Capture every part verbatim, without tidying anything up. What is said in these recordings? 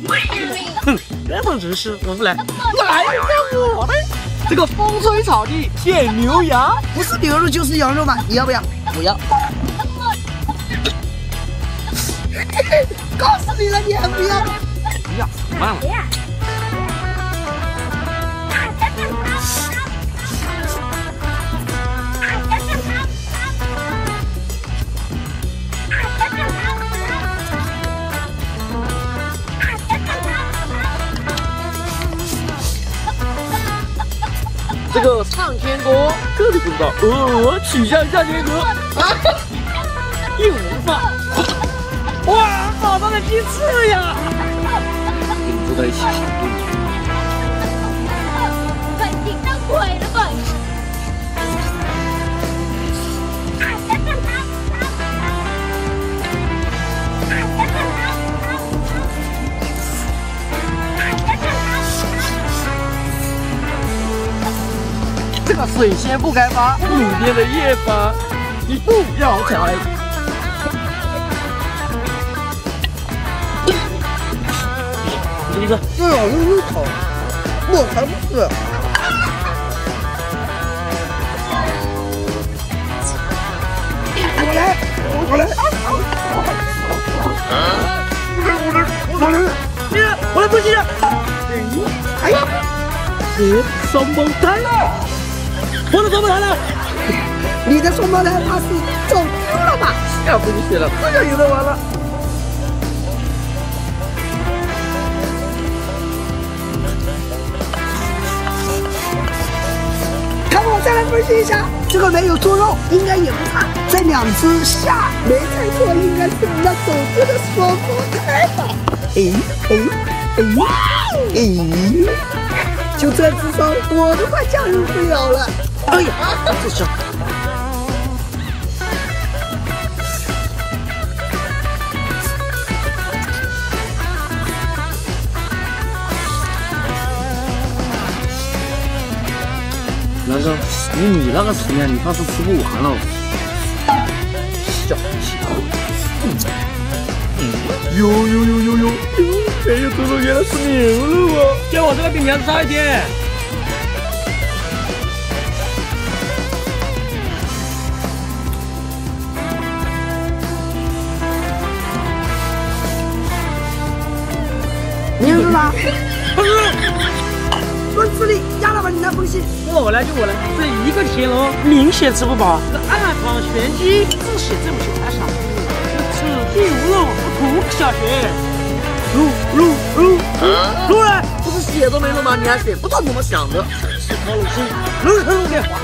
哼，原本真是我不来，来看我的这个风吹草低见牛羊， 不是牛肉就是羊肉嘛，你要不要？不要。告诉你了，你还不要？ 不要，慢了。这个上天锅，这里不知道，呃，取向下天河，一无法。哇，好大的鸡翅呀！跟你坐在一起好炖。快顶到鬼了吧！这个水仙不开发，路边的叶发，你不要采。一个， 这样又好，我才不是。我来，我来，我来，我来，我来，你，我来不行。哎呀， 是双胞胎了，我的双胞胎了。 你的双胞胎他是走丢了吧？ 要不你写了，这样有的玩了。 再来分析一下，这个没有猪肉，应该也不差。这两只下没猜错，应该是那走丢的双胞胎吧？哎哎哎哎！就这智商，我都快驾驭不了了。哎呀，这是。 男生，以你那个食量，你怕是吃不完了。小气。呦呦呦呦呦！哎呀，猪肉原来是牛肉啊！就我这个比牛差一点。 牛肉吗？ 不是。 论实力，鸭老板你来分析。 我来就我来，这一个田螺明显吃不饱。这暗访玄机，字写这么久还傻。此地无肉，不图小学。录录录录来，不是写都没录吗？你还写，不知道怎么想的。真是套路心，录录录电话。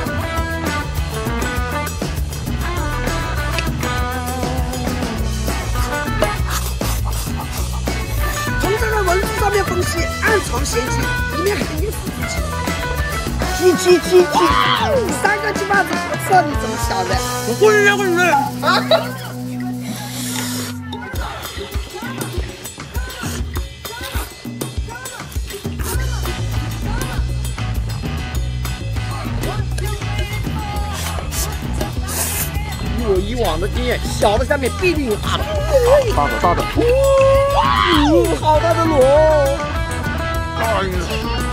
从这个文字上面分析，暗藏玄机。里面肯定是鸡鸡鸡鸡，三个鸡巴子不知道你怎么想的？ 我混人混人啊！我以往的经验，小的下面必定有大的。大的大的，哇，好大的螺！哎呀！